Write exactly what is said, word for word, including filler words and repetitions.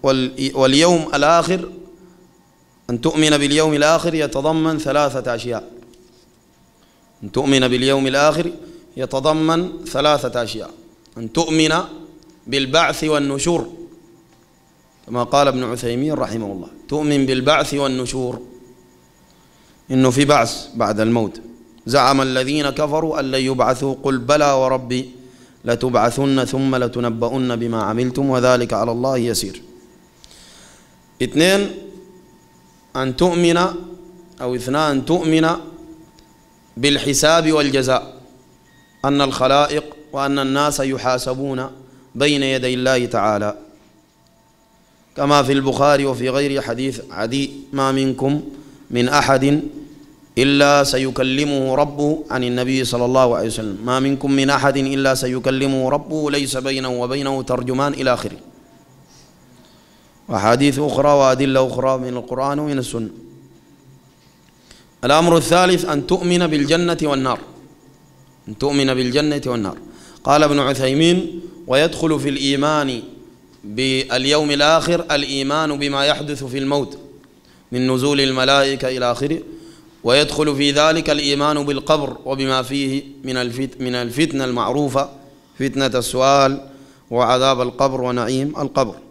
واليوم الآخر، أن تؤمن باليوم الآخر يتضمن ثلاثة أشياء. أن تؤمن باليوم الآخر يتضمن ثلاثة أشياء: أن تؤمن بالبعث والنشور، كما قال ابن عثيمين رحمه الله، تؤمن بالبعث والنشور، إنه في بعث بعد الموت. زعم الذين كفروا أن لن يبعثوا، قل بلى وربي لتبعثن ثم لتنبؤن بما عملتم وذلك على الله يسير. اثنين، أن تؤمن أو اثنان أن تؤمن بالحساب والجزاء، أن الخلائق وأن الناس يحاسبون بين يدي الله تعالى، كما في البخاري وفي غير حديث عدي: ما منكم من أحد إلا سيكلمه ربه، عن النبي صلى الله عليه وسلم: ما منكم من أحد إلا سيكلمه ربه ليس بينه وبينه ترجمان، إلى آخره. وحديث أخرى وأدلة أخرى من القرآن ومن السنة. الأمر الثالث أن تؤمن بالجنة والنار، أن تؤمن بالجنة والنار. قال ابن عثيمين: ويدخل في الإيمان باليوم الآخر الإيمان بما يحدث في الموت من نزول الملائكة إلى آخره، ويدخل في ذلك الإيمان بالقبر وبما فيه من من الفتنة المعروفة، فتنة السؤال وعذاب القبر ونعيم القبر.